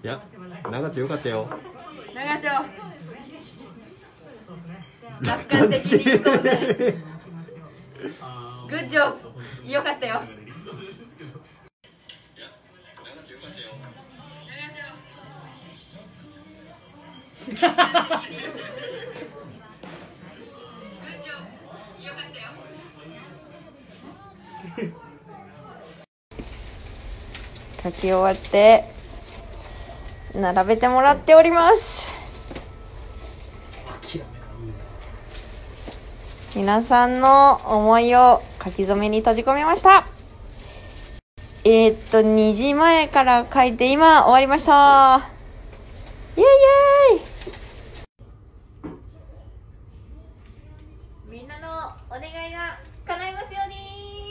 いや、長丁よかったよ。 長丁楽観的にいこうぜ。グッジョブ、よかったよ。書き終わって並べてもらっております。皆さんの思いを書き初めに閉じ込めました。2時前から書いて今終わりました。イエイイエイ。みんなのお願いが叶いますように。